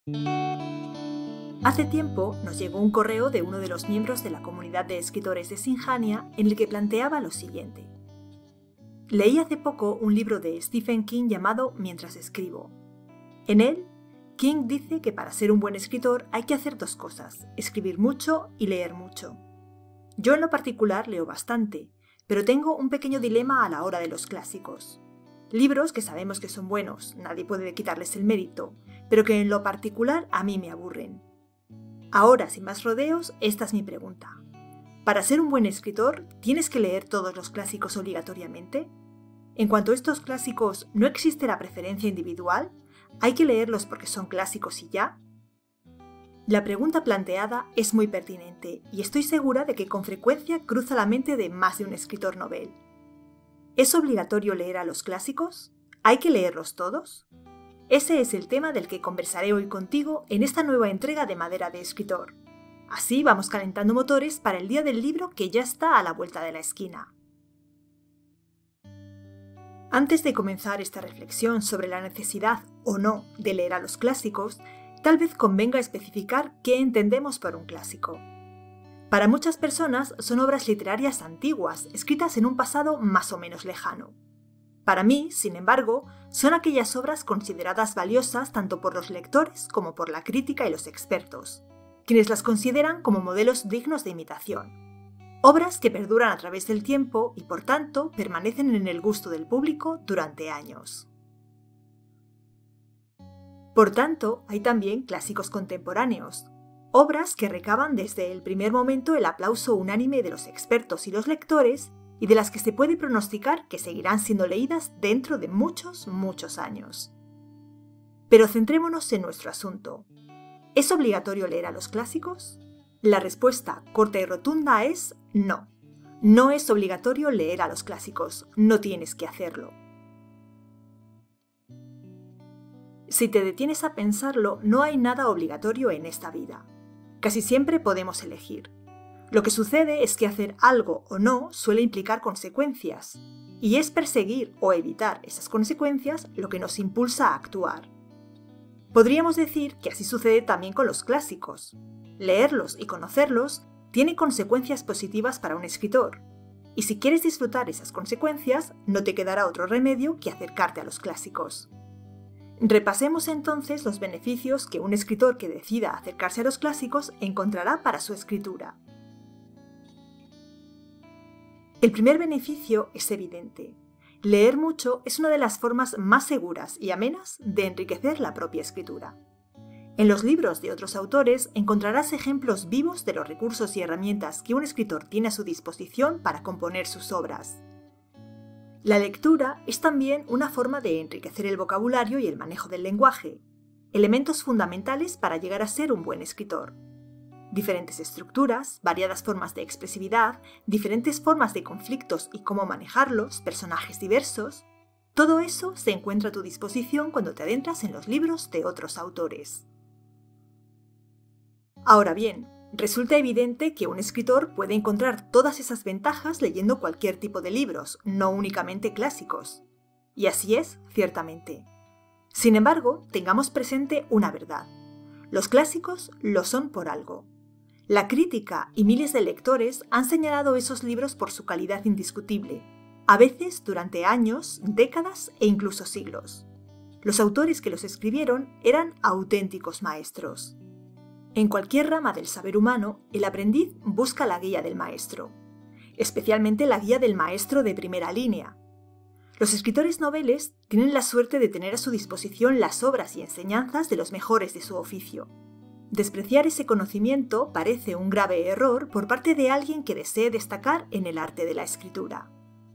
Hace tiempo nos llegó un correo de uno de los miembros de la comunidad de escritores de Sinjania en el que planteaba lo siguiente. Leí hace poco un libro de Stephen King llamado Mientras escribo. En él, King dice que para ser un buen escritor hay que hacer dos cosas, escribir mucho y leer mucho. Yo en lo particular leo bastante, pero tengo un pequeño dilema a la hora de los clásicos. Libros que sabemos que son buenos, nadie puede quitarles el mérito, pero que en lo particular a mí me aburren. Ahora, sin más rodeos, esta es mi pregunta. ¿Para ser un buen escritor, tienes que leer todos los clásicos obligatoriamente? En cuanto a estos clásicos, ¿no existe la preferencia individual? ¿Hay que leerlos porque son clásicos y ya? La pregunta planteada es muy pertinente y estoy segura de que con frecuencia cruza la mente de más de un escritor novel. ¿Es obligatorio leer a los clásicos? ¿Hay que leerlos todos? Ese es el tema del que conversaré hoy contigo en esta nueva entrega de Madera de Escritor. Así vamos calentando motores para el día del libro que ya está a la vuelta de la esquina. Antes de comenzar esta reflexión sobre la necesidad o no de leer a los clásicos, tal vez convenga especificar qué entendemos por un clásico. Para muchas personas son obras literarias antiguas, escritas en un pasado más o menos lejano. Para mí, sin embargo, son aquellas obras consideradas valiosas tanto por los lectores como por la crítica y los expertos, quienes las consideran como modelos dignos de imitación. Obras que perduran a través del tiempo y, por tanto, permanecen en el gusto del público durante años. Por tanto, hay también clásicos contemporáneos, obras que recaban desde el primer momento el aplauso unánime de los expertos y los lectores y de las que se puede pronosticar que seguirán siendo leídas dentro de muchos años. Pero centrémonos en nuestro asunto. ¿Es obligatorio leer a los clásicos? La respuesta corta y rotunda es no. No es obligatorio leer a los clásicos, no tienes que hacerlo. Si te detienes a pensarlo, no hay nada obligatorio en esta vida. Casi siempre podemos elegir. Lo que sucede es que hacer algo o no suele implicar consecuencias, y es perseguir o evitar esas consecuencias lo que nos impulsa a actuar. Podríamos decir que así sucede también con los clásicos. Leerlos y conocerlos tiene consecuencias positivas para un escritor, y si quieres disfrutar esas consecuencias, no te quedará otro remedio que acercarte a los clásicos. Repasemos entonces los beneficios que un escritor que decida acercarse a los clásicos encontrará para su escritura. El primer beneficio es evidente. Leer mucho es una de las formas más seguras y amenas de enriquecer la propia escritura. En los libros de otros autores encontrarás ejemplos vivos de los recursos y herramientas que un escritor tiene a su disposición para componer sus obras. La lectura es también una forma de enriquecer el vocabulario y el manejo del lenguaje, elementos fundamentales para llegar a ser un buen escritor. Diferentes estructuras, variadas formas de expresividad, diferentes formas de conflictos y cómo manejarlos, personajes diversos, todo eso se encuentra a tu disposición cuando te adentras en los libros de otros autores. Ahora bien, resulta evidente que un escritor puede encontrar todas esas ventajas leyendo cualquier tipo de libros, no únicamente clásicos. Y así es, ciertamente. Sin embargo, tengamos presente una verdad. Los clásicos lo son por algo. La crítica y miles de lectores han señalado esos libros por su calidad indiscutible, a veces durante años, décadas e incluso siglos. Los autores que los escribieron eran auténticos maestros. En cualquier rama del saber humano, el aprendiz busca la guía del maestro, especialmente la guía del maestro de primera línea. Los escritores noveles tienen la suerte de tener a su disposición las obras y enseñanzas de los mejores de su oficio. Despreciar ese conocimiento parece un grave error por parte de alguien que desee destacar en el arte de la escritura.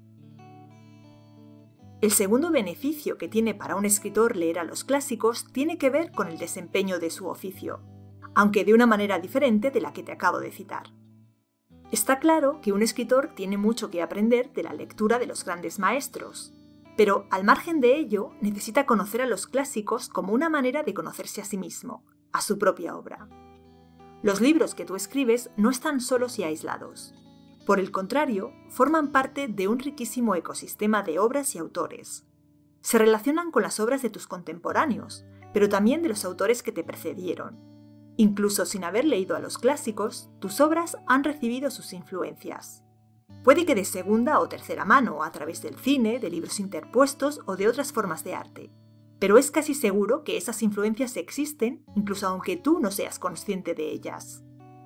El segundo beneficio que tiene para un escritor leer a los clásicos tiene que ver con el desempeño de su oficio, aunque de una manera diferente de la que te acabo de citar. Está claro que un escritor tiene mucho que aprender de la lectura de los grandes maestros, pero al margen de ello necesita conocer a los clásicos como una manera de conocerse a sí mismo, a su propia obra. Los libros que tú escribes no están solos y aislados. Por el contrario, forman parte de un riquísimo ecosistema de obras y autores. Se relacionan con las obras de tus contemporáneos, pero también de los autores que te precedieron. Incluso sin haber leído a los clásicos, tus obras han recibido sus influencias. Puede que de segunda o tercera mano, a través del cine, de libros interpuestos o de otras formas de arte. Pero es casi seguro que esas influencias existen, incluso aunque tú no seas consciente de ellas.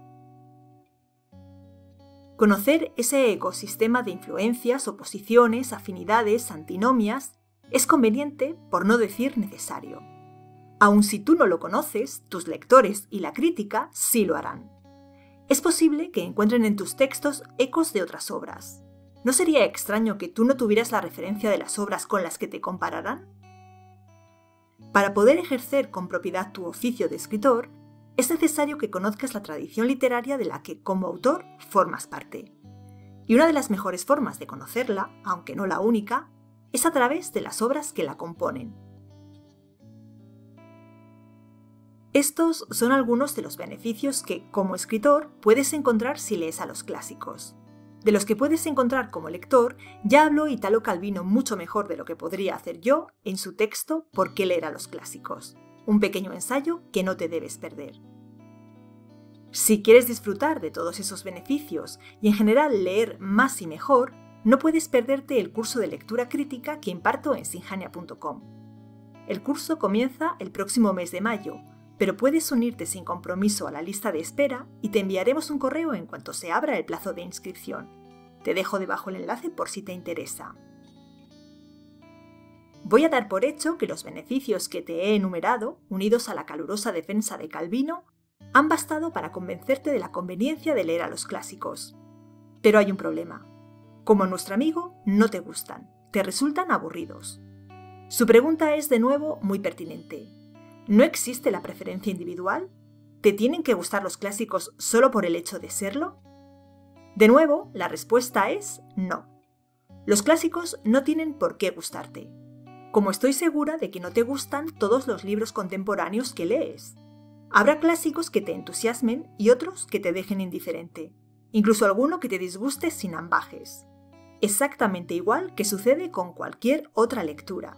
Conocer ese ecosistema de influencias, oposiciones, afinidades, antinomias, es conveniente, por no decir necesario. Aun si tú no lo conoces, tus lectores y la crítica sí lo harán. Es posible que encuentren en tus textos ecos de otras obras. ¿No sería extraño que tú no tuvieras la referencia de las obras con las que te compararán? Para poder ejercer con propiedad tu oficio de escritor, es necesario que conozcas la tradición literaria de la que, como autor, formas parte. Y una de las mejores formas de conocerla, aunque no la única, es a través de las obras que la componen. Estos son algunos de los beneficios que, como escritor, puedes encontrar si lees a los clásicos. De los que puedes encontrar como lector, ya habló Italo Calvino mucho mejor de lo que podría hacer yo en su texto ¿Por qué leer a los clásicos?, un pequeño ensayo que no te debes perder. Si quieres disfrutar de todos esos beneficios y en general leer más y mejor, no puedes perderte el curso de lectura crítica que imparto en sinjania.com. El curso comienza el próximo mes de mayo, pero puedes unirte sin compromiso a la lista de espera y te enviaremos un correo en cuanto se abra el plazo de inscripción. Te dejo debajo el enlace por si te interesa. Voy a dar por hecho que los beneficios que te he enumerado, unidos a la calurosa defensa de Calvino, han bastado para convencerte de la conveniencia de leer a los clásicos. Pero hay un problema. Como nuestro amigo, no te gustan, te resultan aburridos. Su pregunta es de nuevo muy pertinente. ¿No existe la preferencia individual? ¿Te tienen que gustar los clásicos solo por el hecho de serlo? De nuevo, la respuesta es no. Los clásicos no tienen por qué gustarte. Como estoy segura de que no te gustan todos los libros contemporáneos que lees. Habrá clásicos que te entusiasmen y otros que te dejen indiferente, incluso alguno que te disguste sin ambajes. Exactamente igual que sucede con cualquier otra lectura.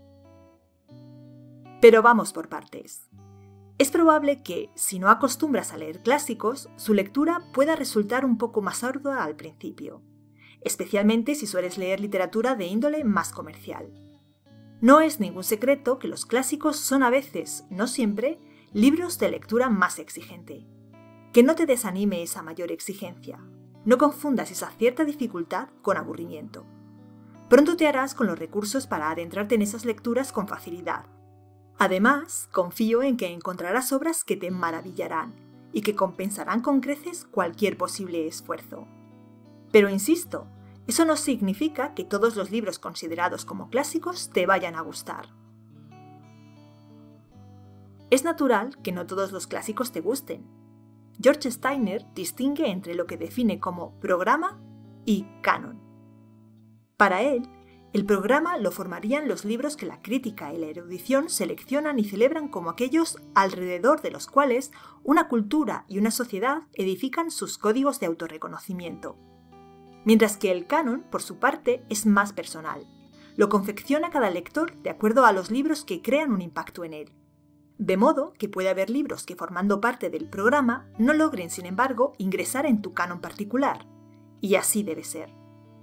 Pero vamos por partes. Es probable que, si no acostumbras a leer clásicos, su lectura pueda resultar un poco más ardua al principio, especialmente si sueles leer literatura de índole más comercial. No es ningún secreto que los clásicos son a veces, no siempre, libros de lectura más exigente. Que no te desanime esa mayor exigencia. No confundas esa cierta dificultad con aburrimiento. Pronto te harás con los recursos para adentrarte en esas lecturas con facilidad. Además, confío en que encontrarás obras que te maravillarán y que compensarán con creces cualquier posible esfuerzo. Pero insisto, eso no significa que todos los libros considerados como clásicos te vayan a gustar. Es natural que no todos los clásicos te gusten. George Steiner distingue entre lo que define como programa y canon. Para él, el programa lo formarían los libros que la crítica y la erudición seleccionan y celebran como aquellos alrededor de los cuales una cultura y una sociedad edifican sus códigos de autorreconocimiento. Mientras que el canon, por su parte, es más personal. Lo confecciona cada lector de acuerdo a los libros que crean un impacto en él. De modo que puede haber libros que, formando parte del programa, no logren, sin embargo, ingresar en tu canon particular. Y así debe ser.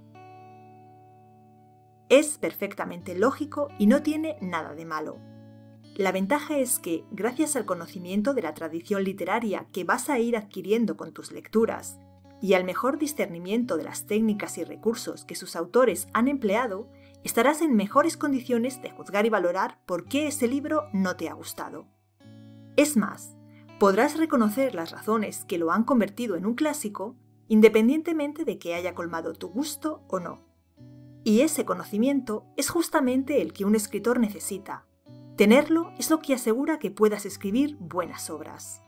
Es perfectamente lógico y no tiene nada de malo. La ventaja es que, gracias al conocimiento de la tradición literaria que vas a ir adquiriendo con tus lecturas y al mejor discernimiento de las técnicas y recursos que sus autores han empleado, estarás en mejores condiciones de juzgar y valorar por qué ese libro no te ha gustado. Es más, podrás reconocer las razones que lo han convertido en un clásico independientemente de que haya colmado tu gusto o no. Y ese conocimiento es justamente el que un escritor necesita. Tenerlo es lo que asegura que puedas escribir buenas obras.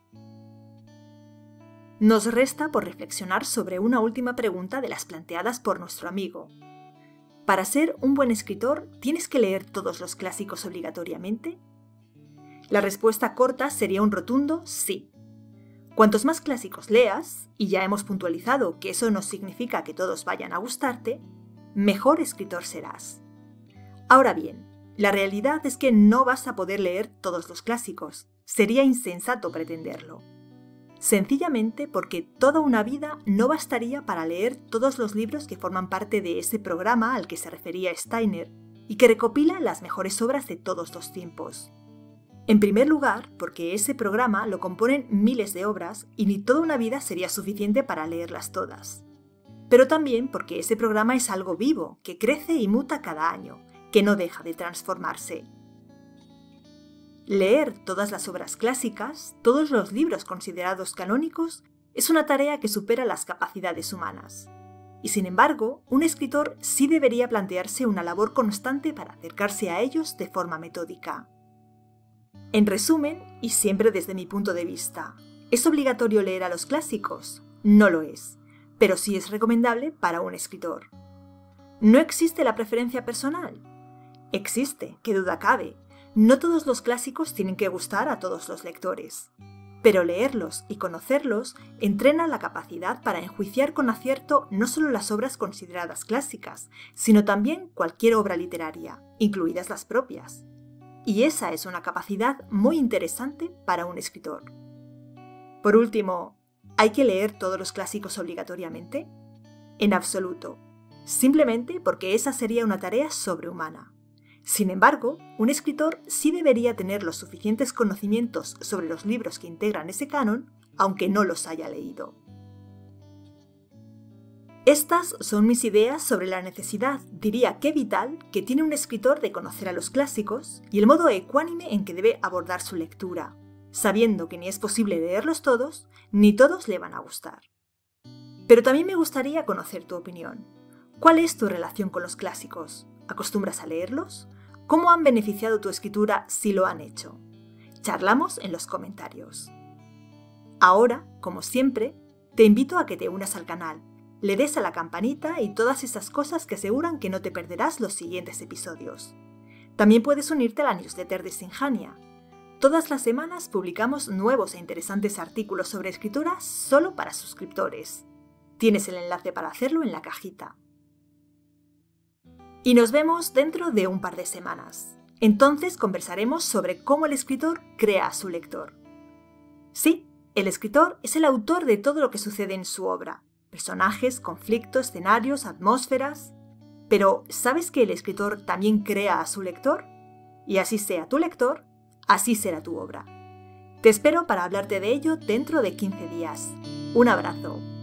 Nos resta por reflexionar sobre una última pregunta de las planteadas por nuestro amigo. ¿Para ser un buen escritor tienes que leer todos los clásicos obligatoriamente? La respuesta corta sería un rotundo sí. Cuantos más clásicos leas, y ya hemos puntualizado que eso no significa que todos vayan a gustarte, mejor escritor serás. Ahora bien, La realidad es que no vas a poder leer todos los clásicos. Sería insensato pretenderlo. Sencillamente porque toda una vida no bastaría para leer todos los libros que forman parte de ese programa al que se refería Steiner y que recopila las mejores obras de todos los tiempos. En primer lugar, porque ese programa lo componen miles de obras y ni toda una vida sería suficiente para leerlas todas. Pero también porque ese programa es algo vivo, que crece y muta cada año, que no deja de transformarse. Leer todas las obras clásicas, todos los libros considerados canónicos, es una tarea que supera las capacidades humanas. Y sin embargo, un escritor sí debería plantearse una labor constante para acercarse a ellos de forma metódica. En resumen, y siempre desde mi punto de vista, ¿es obligatorio leer a los clásicos? No lo es, pero sí es recomendable para un escritor. ¿No existe la preferencia personal? Existe, qué duda cabe. No todos los clásicos tienen que gustar a todos los lectores. Pero leerlos y conocerlos entrena la capacidad para enjuiciar con acierto no solo las obras consideradas clásicas, sino también cualquier obra literaria, incluidas las propias. Y esa es una capacidad muy interesante para un escritor. Por último, ¿hay que leer todos los clásicos obligatoriamente? En absoluto, simplemente porque esa sería una tarea sobrehumana. Sin embargo, un escritor sí debería tener los suficientes conocimientos sobre los libros que integran ese canon, aunque no los haya leído. Estas son mis ideas sobre la necesidad, diría que vital, que tiene un escritor de conocer a los clásicos y el modo ecuánime en que debe abordar su lectura, sabiendo que ni es posible leerlos todos, ni todos le van a gustar. Pero también me gustaría conocer tu opinión. ¿Cuál es tu relación con los clásicos? ¿Acostumbras a leerlos? ¿Cómo han beneficiado tu escritura si lo han hecho? Charlamos en los comentarios. Ahora, como siempre, te invito a que te unas al canal, le des a la campanita y todas esas cosas que aseguran que no te perderás los siguientes episodios. También puedes unirte a la newsletter de Sinjania. Todas las semanas publicamos nuevos e interesantes artículos sobre escritura solo para suscriptores. Tienes el enlace para hacerlo en la cajita. Y nos vemos dentro de un par de semanas. Entonces conversaremos sobre cómo el escritor crea a su lector. Sí, el escritor es el autor de todo lo que sucede en su obra. Personajes, conflictos, escenarios, atmósferas. Pero, ¿sabes que el escritor también crea a su lector? Y así sea tu lector, así será tu obra. Te espero para hablarte de ello dentro de 15 días. Un abrazo.